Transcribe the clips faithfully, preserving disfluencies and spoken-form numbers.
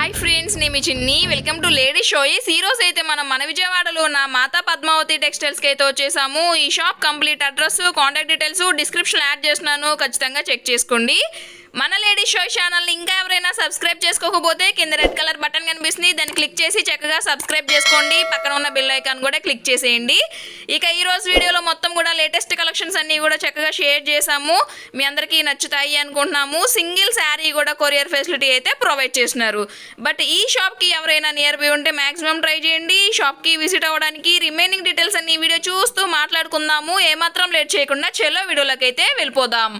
Hi friends, నేను మీ Chinni. Welcome to lady shows. ఈ రోజు అయితే మనం మన విజయవాడలో ఉన్న మాతా పద్మావతి టెక్స్టైల్స్కి అయితే వచ్చేసాము. ఈ shop complete address, contact details description add చేస్తున్నాను, ఖచ్చితంగా చెక్ చేసుకోండి. మన లేడీ షో ఛానల్ని ఇంకా ఎవరైనా సబ్స్క్రైబ్ చేసుకోకపోతే కింద రెడ్ కలర్ బటన్ కనిపిస్తుంది, దాన్ని క్లిక్ చేసి చక్కగా సబ్స్క్రైబ్ చేసుకోండి. పక్కన ఉన్న బెల్ ఐకాన్ కూడా క్లిక్ చేసేయండి. ఇక ఈ రోజు వీడియోలో మొత్తం కూడా లేటెస్ట్ కలెక్షన్స్ అన్నీ కూడా చక్కగా షేర్ చేసాము. మీ అందరికీ నచ్చుతాయి అనుకుంటున్నాము. సింగిల్ శారీ కూడా కొరియర్ ఫెసిలిటీ అయితే ప్రొవైడ్ చేస్తున్నారు. బట్ ఈ షాప్కి ఎవరైనా నియర్ బై ఉంటే మ్యాక్సిమం ట్రై చేయండి. షాప్కి విజిట్ అవ్వడానికి రిమైనింగ్ డీటెయిల్స్ అన్ని వీడియో చూస్తూ మాట్లాడుకుందాము. ఏమాత్రం లేట్ చేయకుండా చలో వీడియోలోకి అయితే వెళ్ళిపోదాం.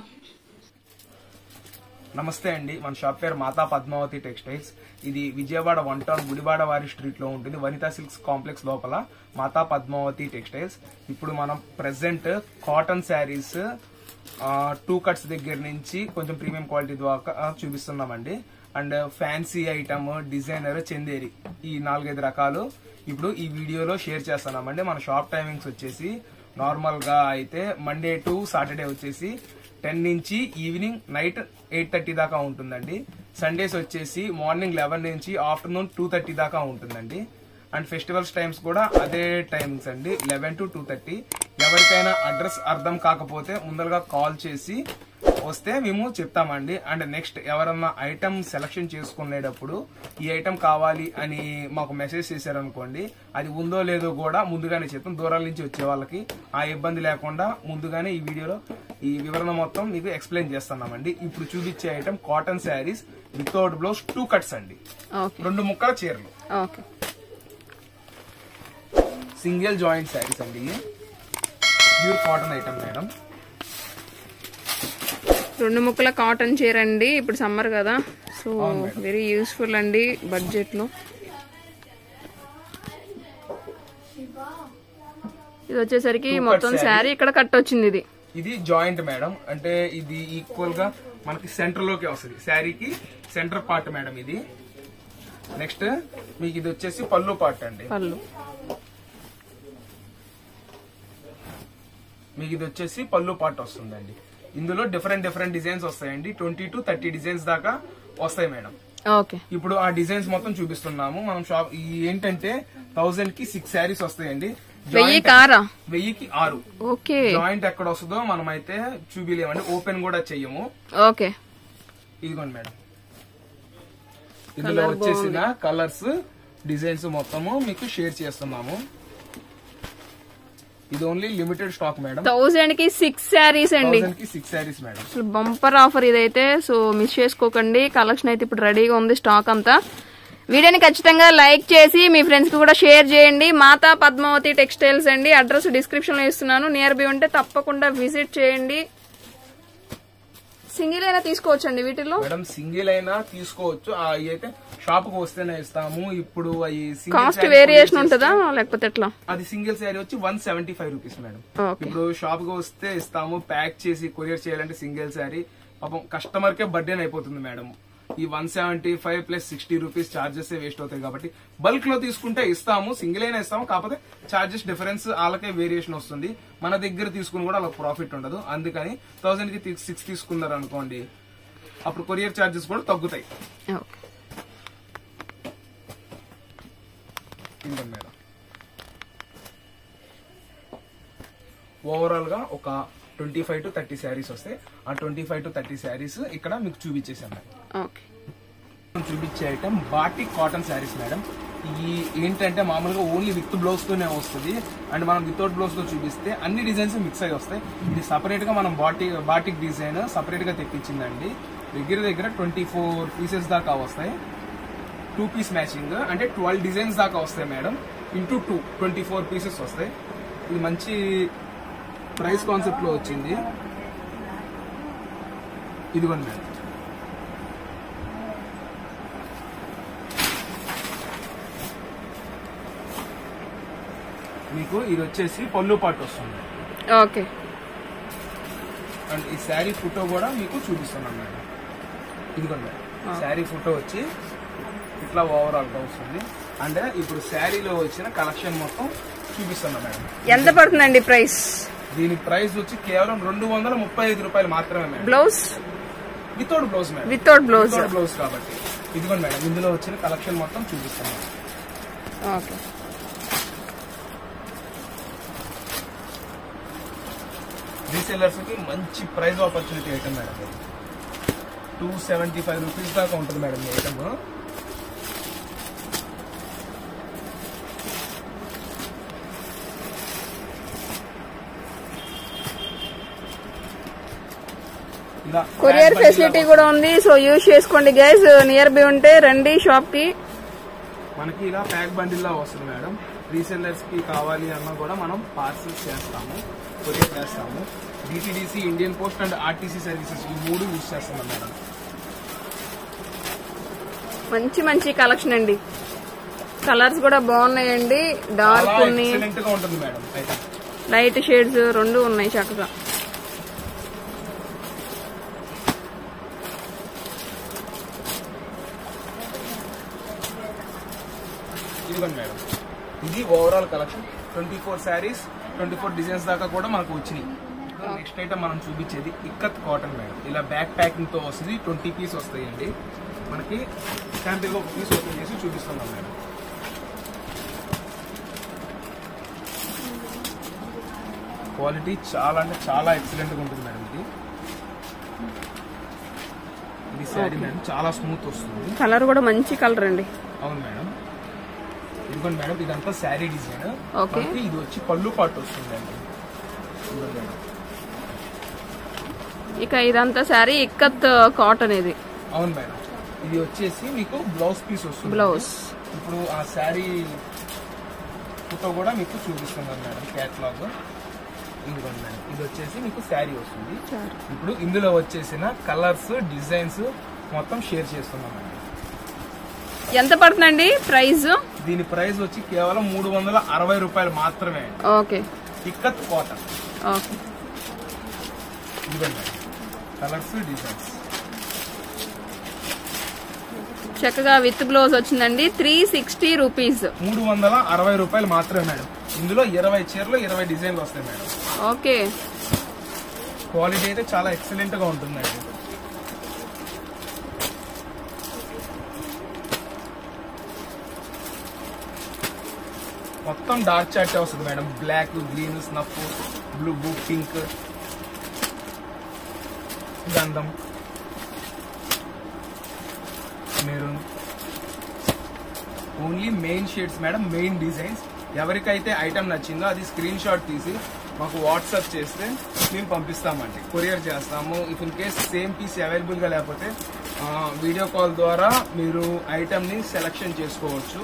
నమస్తే అండి, మన షాప్ పేరు మాతా పద్మావతి టెక్స్టైల్స్. ఇది విజయవాడ వన్ టౌన్ గుడివాడ వారి స్ట్రీట్ లో ఉంటుంది. వనితా సిల్క్స్ కాంప్లెక్స్ లోపల మాతా పద్మావతి టెక్స్టైల్స్. ఇప్పుడు మనం present cotton saris two cuts దగ్గర నుంచి కొంచెం ప్రీమియం క్వాలిటీ ద్వారా చూపిస్తున్నామండి. And fancy item, designer, Chanderi, ఈ నాలుగైదు రకాలు ఇప్పుడు ఈ వీడియోలో షేర్ చేస్తున్నామండి. మన షాప్ టైమింగ్స్ వచ్చేసి నార్మల్ గా అయితే మండే టు సాటర్డే వచ్చేసి టెన్ నుంచి ఈవినింగ్ నైట్ ఎయిట్ థర్టీ దాకా ఉంటుందండి. సండేస్ వచ్చేసి మార్నింగ్ లెవెన్ నుంచి ఆఫ్టర్నూన్ టూ థర్టీ దాకా ఉంటుందండి. అండ్ ఫెస్టివల్స్ టైమ్స్ కూడా అదే టైమింగ్స్ అండి, లెవెన్ టు టూ థర్టీ. ఎవరికైనా అడ్రస్ అర్థం కాకపోతే ముందరగా కాల్ చేసి వస్తే మేము చెప్తామండి. అండ్ నెక్స్ట్ ఎవరన్నా ఐటమ్ సెలక్షన్ చేసుకునేటప్పుడు ఈ ఐటమ్ కావాలి అని మాకు మెసేజ్ చేశారనుకోండి, అది ఉందో లేదో కూడా ముందుగానే చెప్తాం. దూరాల నుంచి వచ్చే వాళ్ళకి ఆ ఇబ్బంది లేకుండా ముందుగానే ఈ వీడియోలో ఈ వివరణ మొత్తం మీకు ఎక్స్ప్లెయిన్ చేస్తున్నామండి. ఇప్పుడు చూపించే item cotton saris without blouse, two cuts అండి, రెండు ముక్కల చీరలు, సింగిల్ జాయింట్ శారీస్ అండి. Pure cotton item madam. రెండు ముక్కల కాటన్ చీర అండి. ఇప్పుడు సమ్మర్ కదా, సో వెరీ యూస్ఫుల్ అండి బడ్జెట్ లో. ఇది వచ్చేసరికి మొత్తం శారీ ఇక్కడ కట్ వచ్చింది. ఇది ఇది జాయింట్ మేడం, అంటే ఇది ఈక్వల్ గా మనకి సెంటర్ లోకి వస్తుంది. శారీకి సెంటర్ పార్ట్ మేడం ఇది. నెక్స్ట్ మీకు ఇది వచ్చేసి పళ్ళు పార్ట్ అండి. పళ్ళు మీకు ఇది వచ్చేసి పళ్ళు పార్ట్ వస్తుందండి. ఇందులో డిఫరెంట్ డిఫరెంట్ డిజైన్స్ వస్తాయండి. ట్వంటీ టు థర్టీ డిజైన్స్ దాకా వస్తాయి మేడం. ఓకే, ఇప్పుడు ఆ డిజైన్స్ మొత్తం చూపిస్తున్నాము మనం. షాప్ ఏంటంటే థౌసండ్ కి సిక్స్ శారీస్ వస్తాయండి. వెయ్యి కారా వెయ్యికి ఆరు. ఓకే, జాయింట్ ఎక్కడ వస్తుందో మనం అయితే చూపిలేమండి, ఓపెన్ కూడా చెయ్యము. ఓకే, ఇదిగోండి మేడం. ఇందులో వచ్చేసిన కలర్స్, డిజైన్స్ మొత్తము మీకు షేర్ చేస్తున్నాము. ఇది only limited stock madam. Thousand కి సిక్స్ శారీస్ అండి. Six saris madam. Bumper offer ఇదైతే, సో మిస్ చేసుకోకండి. కలెక్షన్ అయితే ఇప్పుడు రెడీగా ఉంది, స్టాక్ అంతా. వీడియోని ఖచ్చితంగా లైక్ చేసి మీ ఫ్రెండ్స్ కి కూడా షేర్ చేయండి. మాతా పద్మావతి టెక్స్టైల్స్ అండి. అడ్రస్ డిస్క్రిప్షన్ లో ఇస్తున్నాను, నియర్ బై ఉంటే తప్పకుండా విజిట్ చేయండి. సింగిల్ అయినా తీసుకోవచ్చండి వీటిలో మేడం, సింగిల్ అయినా తీసుకోవచ్చు. అయితే షాప్ కు వస్తేనే ఇస్తాము. ఇప్పుడు కాస్ట్ వేరియేషన్ ఉంటుందా లేకపోతే ఎట్లా? అది సింగిల్ శారీ వచ్చి one seventy five rupees madam. ఇప్పుడు షాప్ కు వస్తే ఇస్తాము. ప్యాక్ చేసి కొరియర్ చేయాలంటే సింగిల్ శారీ పాపం కస్టమర్ కే బర్డెన్ అయిపోతుంది మేడం. ఈ one seventy five plus sixty rupees charges waste అవుతాయి కాబట్టి బల్క్ లో తీసుకుంటే ఇస్తాము, సింగిల్ అయినా ఇస్తాము. కాకపోతే చార్జెస్ డిఫరెన్స్ వాళ్ళకే వేరియేషన్ వస్తుంది. మన దగ్గర తీసుకుని కూడా వాళ్ళకి ప్రాఫిట్ ఉండదు. అందుకని థౌసండ్ కి సిక్స్ తీసుకున్నారు అనుకోండి, అప్పుడు కొరియర్ చార్జెస్ కూడా తగ్గుతాయి. మేడం, ఓవరాల్ గా ఒక twenty five to thirty saris వస్తాయి. ఆ twenty five to thirty saris ఇక్కడ మీకు చూపించేసాను. చూపించే item batik cotton saris madam. ఈ ఏంటంటే మామూలుగా ఓన్లీ విత్ బ్లౌజ్ తోనే వస్తుంది. అండ్ మనం వితౌట్ బ్లౌజ్ తో చూపిస్తే అన్ని డిజైన్స్ మిక్స్ అయి వస్తాయి. ఇది సపరేట్ గా మనం బాటిక్ బాటిక్ డిజైన్ సపరేట్ గా తెప్పించిందండి. దగ్గర దగ్గర ట్వంటీ ఫోర్ పీసెస్ దాకా వస్తాయి. టూ పీస్ మ్యాచింగ్ అంటే ట్వెల్వ్ డిజైన్స్ దాకా వస్తాయి madam. Into two twenty four pieces వస్తాయి. ఇది మంచి ప్రైస్ కాన్సెప్ట్ లో వచ్చింది. ఇదిగోండి మేడం, మీకు ఇది వచ్చేసి పళ్ళు పాటు వస్తుంది. ఓకే, అండ్ ఈ శారీ ఫోటో కూడా మీకు చూపిస్తున్నాం మేడం. ఇదిగోండి శారీ ఫోటో వచ్చి ఇట్లా ఓవరాల్ గా వస్తుంది. అంటే ఇప్పుడు శారీలో వచ్చిన కలెక్షన్ మొత్తం చూపిస్తున్నాం మేడం. ఎంత పడుతుందండి ప్రైస్? దీని ప్రైస్ వచ్చి కేవలం రెండు వందల ముప్పై ఐదు రూపాయలు మాత్రమే madam. Blouse without blouse madam. Without blouse blouse కాబట్టి ఇదిగోండి మేడం, ఇందులో వచ్చిన కలెక్షన్ మొత్తం చూపిస్తాను. ఓకే, రీసెల్లర్స్ కి మంచి price opportunity item madam. Two seventy five rupees దాకా ఉంటుంది మేడం ఈ ఐటమ్. కొరియర్ ఫెసిలిటీ కూడా ఉంది, సో యూజ్ చేసుకోండి గైస్. నియర్ బై ఉంటే రండి షాప్ కి. మనకి ఇలా ప్యాక్ బండిల్ లా వస్తుంది మేడం. రీసెల్లర్స్ కి కావాలి అన్నా కూడా మనం పార్సల్స్ చేస్తాము, కొరియర్ చేస్తాము. DTDC, Indian post and RTC services ఈ మూడు యూజ్ చేస్తున్నాం మేడం. మంచి మంచి కలెక్షన్ అండి. కలర్స్ కూడా బాగున్నాయండి. డార్క్ ఉన్నాయి, ఎక్సలెంట్ గా ఉంటుంది మేడం. లైట్ షేడ్స్ రెండు ఉన్నాయి చక్కగా. ఇదిగోండి మేడం, ఇది overall collection. Twenty four saris, twenty four designs దాకా కూడా మనకు వచ్చినాయి. నెక్స్ట్ ఐటమ్ మనం చూపించేది ఇక్కత్ కాటన్ మేడం. ఇలా బ్యాక్ ప్యాకింగ్ తో వస్తుంది. ట్వంటీ పీస్ వస్తాయండి మనకి. శాంపిల్ ఒక పీస్ ఓపెన్ చేసి చూపిస్తున్నాం మేడం. క్వాలిటీ చాలా అంటే చాలా ఎక్సలెంట్ గా ఉంటుంది మేడం. ఇది ఇది శారీ మేడం, చాలా స్మూత్ వస్తుంది. కలర్ కూడా మంచి కలర్ అండి. అవును మేడం. ఇదిగోండి మేడం, ఇదంతా శారీ డిజైన్. ఓకే, ఇది వచ్చి పళ్ళు పాటు వస్తుంది అండి. ఇక ఇదంతా శారీ ఇక్కత్ కాటన్ ఇది. అవును మేడం, ఇది వచ్చేసి మీకు బ్లౌజ్ పీస్ వస్తుంది. బ్లౌజ్ ఇప్పుడు ఆ శారీ ఫోటో కూడా మీకు చూపిస్తున్నాను మేడం, క్యాటలాగ్. ఇదిగోండి మేడం, ఇది వచ్చేసి మీకు శారీ వస్తుంది. ఇప్పుడు ఇందులో వచ్చేసిన కలర్స్, డిజైన్స్ మొత్తం షేర్ చేస్తున్నాం మేడం. ఎంత పడుతుందండి ప్రైస్? దీని ప్రైస్ వచ్చి కేవలం మూడు వందల అరవై రూపాయలు మాత్రమే. Okay, ikat cotton. ఓకే, ఇదిగోండి కలర్స్, డిజైన్స్ చక్కగా విత్ బ్లౌజ్ వచ్చిందండి. త్రీ సిక్స్టీ రూపీస్, మూడు వందల అరవై రూపాయలు మాత్రమే మేడం. ఇందులో ఇరవై చీరలు, ఇరవై డిజైన్లు వస్తాయి మేడం. ఓకే, క్వాలిటీ అయితే చాలా ఎక్సలెంట్ గా ఉంటుందండి. మొత్తం డార్క్ చాట్ వస్తుంది madam. Black, green, snuff, blue, blue, pink, గంధం, maroon, only main shades madam, main designs. ఎవరికైతే ఐటమ్ నచ్చిందో అది స్క్రీన్ షాట్ తీసి మాకు వాట్సాప్ చేస్తే మేము పంపిస్తామండి, కొరియర్ చేస్తాము. If in case same piece available గా లేకపోతే వీడియో కాల్ ద్వారా మీరు ఐటమ్ ని సెలెక్షన్ చేసుకోవచ్చు.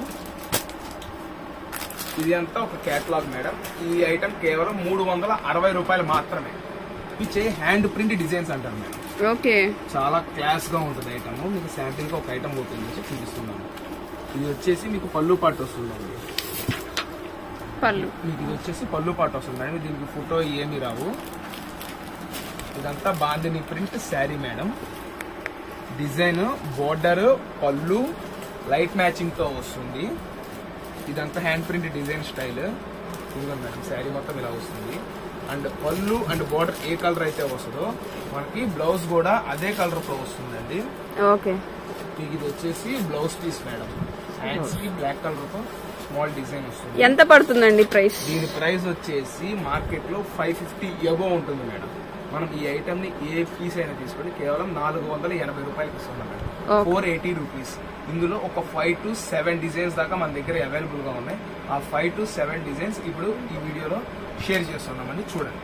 ఇది అంతా ఒక కేటలాగ్ మేడం. ఈ ఐటమ్ కేవలం మూడు వందల అరవై రూపాయలు మాత్రమే. ఇచ్చే హ్యాండ్ ప్రింట్ డిజైన్స్ అంటారు మేడం. ఓకే, చాలా క్లాస్ గా ఉంటుంది ఐటమ్. మీకు శాంపిల్ గా ఒక ఐటమ్ ఓపెన్ చేసి చూపిస్తున్నాను. ఇది వచ్చేసి మీకు పళ్ళు పాటు వస్తుందండి. పళ్ళు మీకు ఇది వచ్చేసి పళ్ళు పాటు వస్తుంది మేడం. దీనికి ఫోటో ఏమి రావు. ఇదంతా bandhani print sari madam. Design, border, పళ్ళు లైట్ మ్యాచింగ్ తో వస్తుంది. ఇదంతా హ్యాండ్ ప్రింట్ డిజైన్ స్టైల్. ఇదిగో మేడం, శారీ మొత్తం ఇలా వస్తుంది. అండ్ పళ్ళు అండ్ బోర్డర్ ఏ కలర్ అయితే వస్తుందో మనకి బ్లౌజ్ కూడా అదే కలర్ తో వస్తుందండి. ఓకే, మీకు ఇది వచ్చేసి బ్లౌజ్ పీస్ మేడం. హ్యాండ్స్ కి బ్లాక్ కలర్ తో స్మాల్ డిజైన్ వస్తుంది. ఎంత పడుతుందండి ప్రైస్? దీని ప్రైస్ వచ్చేసి మార్కెట్ లో ఫైవ్ ఫిఫ్టీ ఎబో ఉంటుంది మేడం. మనం ఈ ఐటమ్ ని ఏ పీస్ అయినా తీసుకొని కేవలం నాలుగు వందల ఎనభై రూపాయలకి ఇస్తున్నాం మేడం. Four eighty rupees. ఇందులో ఒక ఫైవ్ టు సెవెన్ డిజైన్స్ దాకా మన దగ్గర అవైలబుల్ గా ఉన్నాయి. ఆ ఫైవ్ టు సెవెన్ డిజైన్స్ ఇప్పుడు ఈ వీడియోలో షేర్ చేస్తున్నామని చూడండి.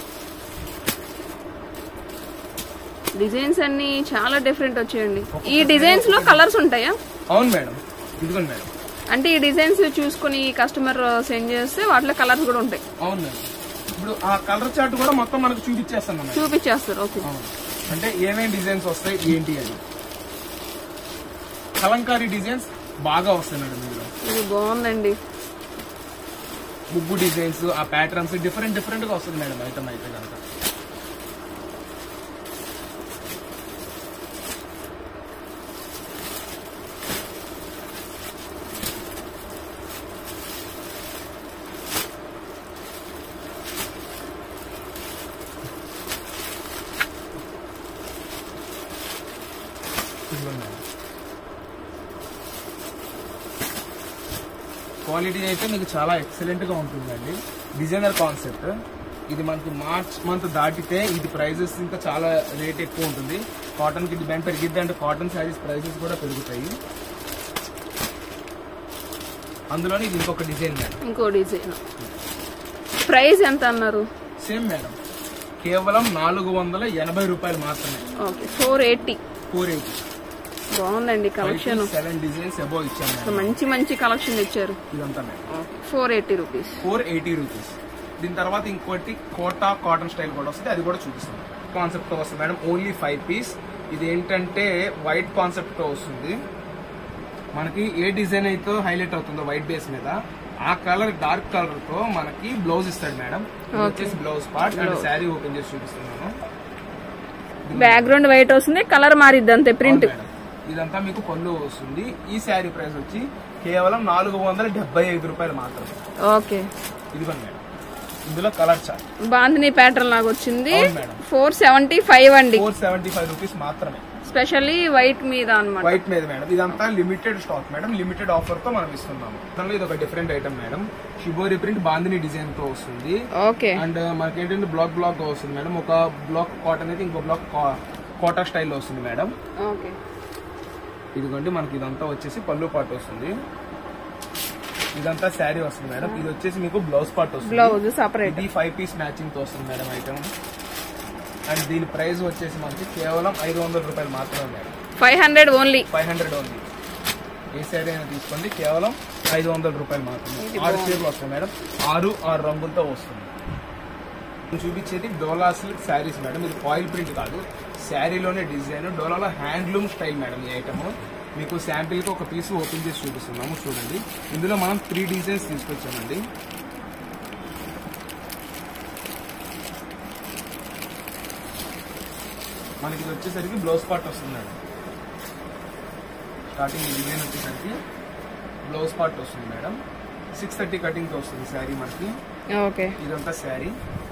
డిజైన్స్ అన్ని చాలా డిఫరెంట్ వచ్చాయండి. ఈ డిజైన్స్ లో కలర్స్ ఉంటాయా? అవును మేడం, ఇదిగోండి మేడం. అంటే ఈ డిజైన్స్ చూసుకుని కస్టమర్ సెండ్ చేస్తే వాటిలో కలర్స్ కూడా ఉంటాయి. అవును మేడం. ఇప్పుడు ఆ కలర్ చార్ట్ కూడా మొత్తం మనకు చూపించేస్తాను మేడం. చూపించేస్తారు. ఓకే, అంటే ఏమేమి డిజైన్స్ వస్తాయి ఏంటి అని. కలంకారీ డిజైన్స్ బాగా వస్తాయి మేడం. ఇందులో ఇది బాగుందండి. ముగ్గు డిజైన్స్, ఆ ప్యాటర్న్స్ డిఫరెంట్ డిఫరెంట్ గా వస్తుంది మేడం ఐటమ్ అయితే కనుక. క్వాలిటీ అయితే మీకు చాలా ఎక్సలెంట్ గా ఉంటుందండి. డిజైనర్ కాన్సెప్ట్ ఇది. మనకు మార్చ్ మంత్ దాటితే ఇది ప్రైజెస్ ఇంకా చాలా రేట్ ఎక్కువ ఉంటుంది. కాటన్ కి డిమాండ్ పెరిగిద్ది అంటే కాటన్ శారీస్ ప్రైజెస్ కూడా పెరుగుతాయి. అందులోనే ఇది ఇంకొక డిజైన్ మేడం. ఇంకో డిజైన్. ప్రైస్ ఎంత అన్నారు? సేమ్ మేడం, కేవలం నాలుగు వందల ఎనభై రూపాయలు మాత్రమే. Okay, four eighty. Four eighty బాగుందండి కలెక్షన్. సెవెన్ డిజైన్స్ అబౌవ్ ఇచ్చాము. మంచి మంచి కలెక్షన్ ఇచ్చారు. ఇదంతా madam four eighty rupees. Four eighty rupees. దీని తర్వాత ఇంకోటి కోటా కాటన్ స్టైల్ కూడా వస్తుంది, అది కూడా చూపిస్తాం. కాన్సెప్ట్ తో వస్తుంది మేడం, ఓన్లీ ఫైవ్ పీస్. ఇది ఏంటంటే వైట్ కాన్సెప్ట్ తో వస్తుంది. మనకి ఏ డిజైన్ అయితే హైలైట్ అవుతుందో వైట్ బేస్ మీద ఆ కలర్ డార్క్ కలర్ తో మనకి బ్లౌజ్ ఇస్తాడు మేడం. వచ్చేసి blouse part and sari open చేసి చూపిస్తున్నాను. బ్యాక్గ్రౌండ్ వైట్ వస్తుంది, కలర్ మారిద్ది అంతే ప్రింట్. ఇదంతా మీకు పళ్ళు వస్తుంది. ఈ శారీ ప్రైస్ వచ్చి కేవలం నాలుగు వందల డెబ్బై ఐదు రూపాయలు మాత్రమే. ఓకే, ఇదిగోండి మేడం, ఇందులో కలర్ చార్ట్ బాందిని ప్యాటర్న్ లాగా వచ్చింది. ఫోర్ సెవెంటీ ఫైవ్ అండి. ఫోర్ సెవెంటీ ఫైవ్ రూపీస్ మాత్రమే. స్పెషల్లీ వైట్ మీద అన్నమాట. వైట్ మీద మేడం. ఇదంతా limited stock madam, limited offer తో మనం ఇస్తున్నాము. దానిలో ఇది ఒక different item madam. Shibori print bandhani design తో వస్తుంది. ఓకే. అండ్ మనకి ఏంటంటే బ్లాక్ బ్లాక్ గా వస్తుంది మేడం. ఒక బ్లాక్ కాటన్ అయితే ఇంకో బ్లాక్ కోటా స్టైల్లో వస్తుంది మేడం. ఓకే. ఇదిగోండి మనకి ఇదంతా వచ్చేసి పళ్ళు పాటు వస్తుంది. ఇదంతా శారీ వస్తుంది మేడం. ఇది వచ్చేసి మీకు బ్లౌజ్ పార్ట్ వస్తుంది. Blouse separate. ఇది ఫైవ్ పీస్ మ్యాచింగ్ తో వస్తుంది మేడం ఐటమ్. అండ్ దీని ప్రైస్ వచ్చేసి మనకి కేవలం ఐదు వందల రూపాయలు మాత్రమే madam. Five hundred only. Five hundred only. ఏ శారీ అయినా తీసుకోండి, కేవలం ఐదు వందల రూపాయలు మాత్రమే. ఆరు చీరలు వస్తాయి మేడం, ఆరు ఆరు రంగులతో వస్తుంది. చూపించేది డోలా సిల్క్ శారీస్ మేడం. ఇది ఫాయిల్ ప్రింట్ కాదు, శారీలోనే డిజైన్. డోలాలో హ్యాండ్లూమ్ స్టైల్ మేడం ఈ ఐటమ్. మీకు శాంపిల్ కి ఒక పీస్ ఓపెన్ చేసి చూపిస్తున్నాము చూడండి. ఇందులో మనం త్రీ డిజైన్స్ తీసుకొచ్చామండి. మనకి ఇది వచ్చేసరికి బ్లౌజ్ పార్ట్ వస్తుంది మేడం. స్టార్టింగ్ డిజైన్ వచ్చేసరికి బ్లౌజ్ పార్ట్ వస్తుంది మేడం. సిక్స్ థర్టీ కటింగ్ తో వస్తుంది శారీ మనకి. ఓకే. ఇదంతా శారీ.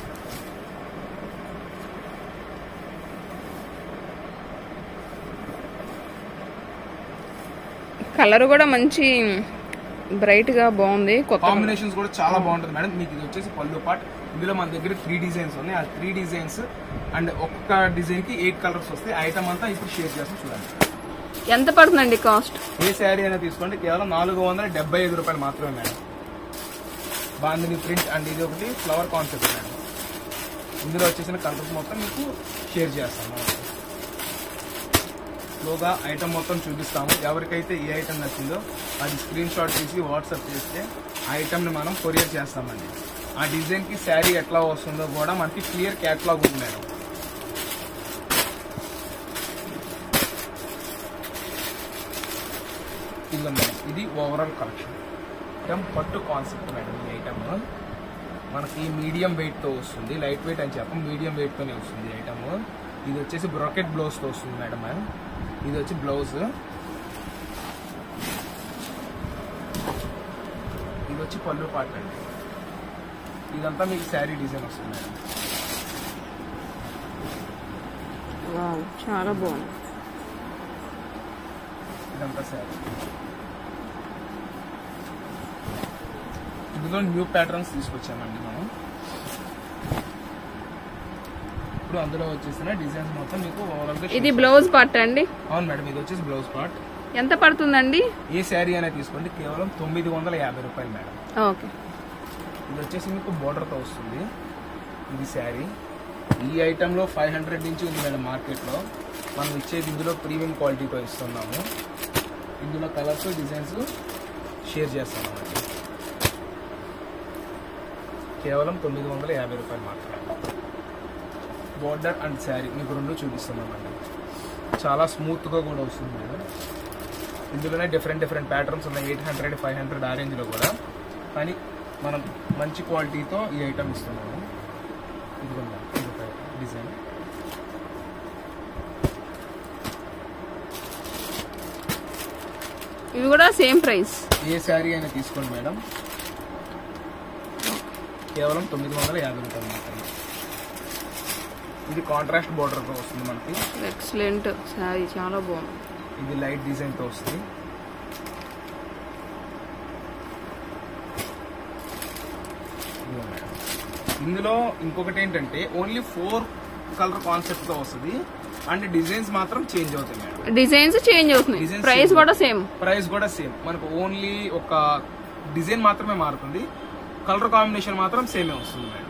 కలర్ కూడా మంచి బ్రైట్ గా బాగుంది. కాంబినేషన్స్ కూడా చాలా బాగుంటుంది మేడం. మీకు ఇది వచ్చేసి పళ్ళు పార్ట్. ఇందులో మన దగ్గర త్రీ డిజైన్స్ ఉన్నాయి. ఆ త్రీ డిజైన్స్ అండ్ ఒక్క డిజైన్ కి ఎయిట్ కలర్స్ వస్తాయి. ఐటమ్ అంతా ఇప్పుడు షేర్ చేస్తాం చూడండి. ఎంత పడుతుందండి కాస్ట్? ఏ శారీ అయినా తీసుకోండి, కేవలం నాలుగు వందల డెబ్బై ఐదు రూపాయలు మాత్రమే మేడం. బాందిని ప్రింట్ అండ్ ఇది ఒకటి ఫ్లవర్ కాన్సెప్ట్ మేడం. ఇందులో వచ్చేసిన కలర్స్ మొత్తం మీకు షేర్ చేస్తాము. స్లోగా ఐటమ్ మొత్తం చూపిస్తాము. ఎవరికైతే ఏ ఐటమ్ నచ్చిందో అది స్క్రీన్ షాట్ తీసి వాట్సాప్ చేస్తే ఆ ఐటమ్ని మనం కొరియర్ చేస్తామండి. ఆ డిజైన్ కి శారీ ఎట్లా వస్తుందో కూడా మనకి క్లియర్ క్యాటలాగ్ ఉంది మేడం. ఇదిగో మేడం, ఇది ఓవరాల్ కలెక్షన్. ఐటమ్ పట్టు కాన్సెప్ట్ మేడం. ఈ ఐటమ్ మనకి మీడియం వెయిట్ తో వస్తుంది. లైట్ వెయిట్ అని చెప్పం, మీడియం వెయిట్ తోనే వస్తుంది ఐటమ్. ఇది వచ్చేసి బ్రాకెట్ బ్లౌజ్ తో వస్తుంది మేడం. ఇది వచ్చి బ్లౌజ్. ఇది వచ్చి పళ్ళు పార్ట్ అండి. ఇదంతా మీకు శారీ డిజైన్ వస్తుంది మేడం. చాలా బాగుంది. ఇదంతా శారీ. ఇందులో న్యూ ప్యాటర్న్స్ తీసుకొచ్చామండి మనం. ఇప్పుడు అందులో వచ్చేసిన డిజైన్స్ మొత్తం మీకు ఓవరాల్ గా. ఇది బ్లౌజ్ పార్ట్ అండి. అవును మేడం, ఇది వచ్చేసి బ్లౌజ్ పార్ట్. ఎంత పడుతుందండి? ఏ శారీ అయినా తీసుకోండి, కేవలం తొమ్మిది వందల యాభై రూపాయలు మేడం. ఓకే. ఇది వచ్చేసి మీకు బోర్డర్ తో వస్తుంది. ఇది శారీ. ఈ ఐటమ్ లో ఫైవ్ హండ్రెడ్ నుంచి ఉంది మేడం మార్కెట్ లో. మనం ఇచ్చేది ఇందులో ప్రీమియం క్వాలిటీతో ఇస్తున్నాము. ఇందులో కలర్స్ డిజైన్స్ షేర్ చేస్తాము. కేవలం తొమ్మిది వందల యాభై రూపాయలు మాత్రమే. బోర్డర్ అండ్ శారీ మీకు రెండు చూపిస్తున్నామండి. చాలా స్మూత్ గా కూడా వస్తుంది మేడం. ఇందులోనే డిఫరెంట్ డిఫరెంట్ ప్యాటర్న్స్ ఉన్నాయి. ఎయిట్ హండ్రెడ్ ఫైవ్ హండ్రెడ్ ఆ రేంజ్ లో కూడా. కానీ మనం మంచి క్వాలిటీతో ఈ ఐటమ్ ఇస్తున్నాము. ఇదిగోండి డిజైన్. ఇవి కూడా సేమ్ ప్రైస్. ఏ శారీ అయినా తీసుకోండి మేడం, కేవలం తొమ్మిది వందల యాభై రూపాయలు మాత్రమే. ఇది కాంట్రాస్ట్ బోర్డర్ తో వస్తుంది మనకి. ఎక్సలెంట్ శారీ, చాలా బాగుంది. ఇది లైట్ డిజైన్ తో వస్తుంది. ఇదిగో మేడం. ఇందులో ఇంకొకటి ఏంటంటే ఓన్లీ ఫోర్ కలర్ కాన్సెప్ట్ తో వస్తుంది అండ్ డిజైన్స్ మాత్రం చేంజ్ అవుతాయి మేడం. డిజైన్స్ చేంజ్ అవుతున్నాయి, ప్రైస్ కూడా సేమ్. ప్రైస్ కూడా సేమ్. మనకు ఓన్లీ ఒక డిజైన్ మాత్రమే మారుతుంది, కలర్ కాంబినేషన్ మాత్రం సేమే వస్తుంది మేడం.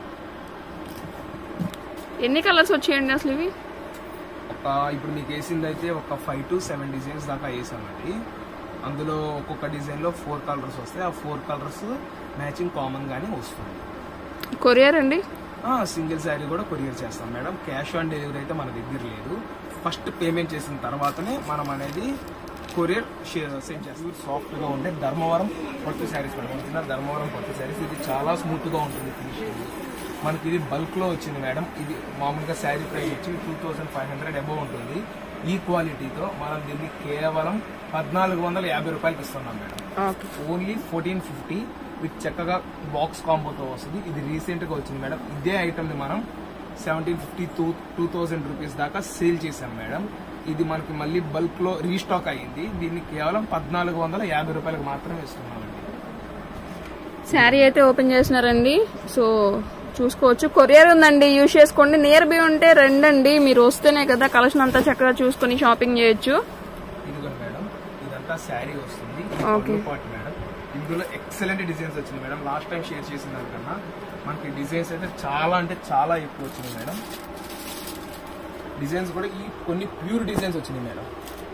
ఎన్ని కలర్స్ వచ్చాయండి అసలు ఇవి? ఒక ఇప్పుడు మీకు వేసింది అయితే ఒక ఫైవ్ టు సెవెన్ డిజైన్స్ దాకా వేసామండి. అందులో ఒక్కొక్క డిజైన్ లో ఫోర్ కలర్స్ వస్తాయి. ఆ ఫోర్ కలర్స్ మ్యాచింగ్ కామన్ గానే వస్తుంది. కొరియర్ అండి? సింగిల్ శారీ కూడా కొరియర్ చేస్తాం మేడం. క్యాష్ ఆన్ డెలివరీ అయితే మన దగ్గర లేదు. ఫస్ట్ పేమెంట్ చేసిన తర్వాతనే మనం అనేది కొరియర్ సెండ్ చేస్తాం. సాఫ్ట్ గా ఉండే ధర్మవరం పట్టు శారీస్ మేడం. ధర్మవరం పట్టు శారీస్ ఇది చాలా స్మూత్ గా ఉంటుంది ఫినిషింగ్. మనకి ఇది బల్క్ లో వచ్చింది మేడం. ఇది మామూలుగా శారీ ప్రైస్ వచ్చి two thousand five hundred above ఉంటుంది. ఈ క్వాలిటీతో మనం దీన్ని కేవలం పద్నాలుగు వందల యాభై రూపాయలకి ఇస్తున్నాం madam. Only fourteen fifty with చక్కగా బాక్స్ కాంబోతో వస్తుంది. ఇది రీసెంట్ గా వచ్చింది మేడం. ఇదే ఐటమ్ ని మనం seventeen fifty two two thousand rupees దాకా సేల్ చేశాం మేడం. ఇది మనకి మళ్ళీ బల్క్ లో రీస్టాక్ అయ్యింది. దీన్ని కేవలం పద్నాలుగు వందల యాభై రూపాయలకు మాత్రమే ఇస్తున్నామండి. శారీ అయితే ఓపెన్ చేసినారండి, సో చూసుకోవచ్చు. కొరియర్ ఉందండి, యూజ్ చేసుకోండి. నియర్ బై ఉంటే రెండండి, మీరు వస్తేనే కదా కలెక్షన్ అంతా చక్కగా చూసుకుని షాపింగ్ చేయొచ్చు. ఇదిగో మేడం, ఇదంతా శారీ వస్తుంది. ఓకే మేడం, ఇందులో ఎక్సలెంట్ డిజైన్స్ వచ్చింది మేడం. లాస్ట్ టైం షేర్ చేసిన దానికన్నా మనకి డిజైన్స్ అయితే చాలా అంటే చాలా ఎక్కువ వచ్చింది మేడం. డిజైన్స్ కూడా ఈ కొన్ని ప్యూర్ డిజైన్స్ వచ్చినాయి మేడం.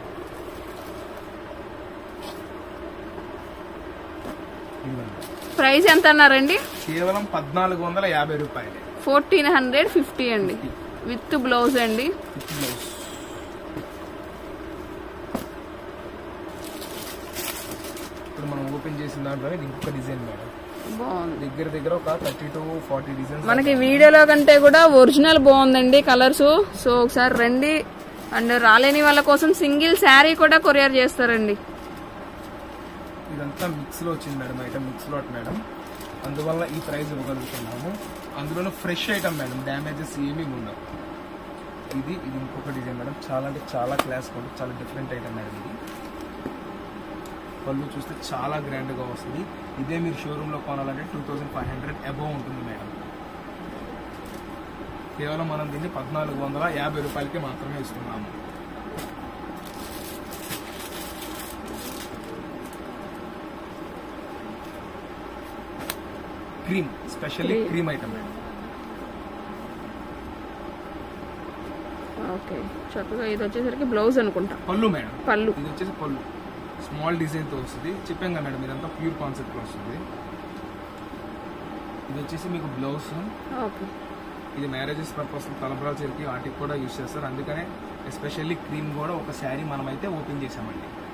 ప్రైస్ ఎంత అన్నారండి? కేవలం పద్నాలుగు వందల యాభై రూపాయలు. ఫోర్టీన్ హండ్రెడ్ ఫిఫ్టీ అండి, విత్ బ్లౌజ్ అండి. With blouse. ఇప్పుడు మనం ఓపెన్ చేసిన దాంట్లో ఇంకొక డిజైన్ మేడం. బాగుంది. దగ్గర దగ్గర ఒక థర్టీ టు ఫార్టీ డిజైన్స్. మనకి వీడియోలో కంటే కూడా ఒరిజినల్ బాగుందండి కలర్స్. సో ఒకసారి రండి. అండ్ రాలేని వాళ్ళ కోసం సింగిల్ శారీ కూడా కొరియర్ చేస్తారండి. ఇదంతా మిక్స్ లో వచ్చింది మేడం. ఐటమ్ మిక్స్ లో మేడం, అందువల్ల ఈ ప్రైస్ ఇవ్వగలుగుతున్నాము. అందులోనూ ఫ్రెష్ ఐటమ్ మేడం, డ్యామేజెస్ ఏమీ ఉండవు. ఇది ఇది ఇంకొక డిజైన్ మేడం. చాలా అంటే చాలా క్లాస్ ఉంటుంది, చాలా డిఫరెంట్ ఐటమ్ మేడం. ఇది పళ్ళు చూస్తే చాలా గ్రాండ్ గా వస్తుంది. ఇదే మీరు షోరూమ్ లో కొనాలంటే two thousand five hundred above ఉంటుంది మేడం. కేవలం మనం దీన్ని పద్నాలుగు వందల యాభై రూపాయలకి మాత్రమే ఇస్తున్నాము. Cream, specially cream item madam. Okay, చక్కగా ఇది వచ్చేసరికి బ్లౌజ్ అనుకుంటా. పళ్ళు మేడం, పళ్ళు. ఇది వచ్చేసి పళ్ళు స్మాల్ డిజైన్ తో వస్తుంది. చెప్పాం కదా మేడం, ఇదంతా ప్యూర్ కాన్సెప్ట్ లో వస్తుంది. ఇది వచ్చేసి మీకు బ్లౌజ్. ఓకే, ఇది మ్యారేజెస్ పర్పస్, తలంబ్రాల చరికి వాటికి కూడా యూజ్ చేస్తారు. అందుకనే ఎస్పెషల్లీ క్రీమ్ కూడా ఒక శారీ మనం అయితే ఓపెన్ చేసామండి.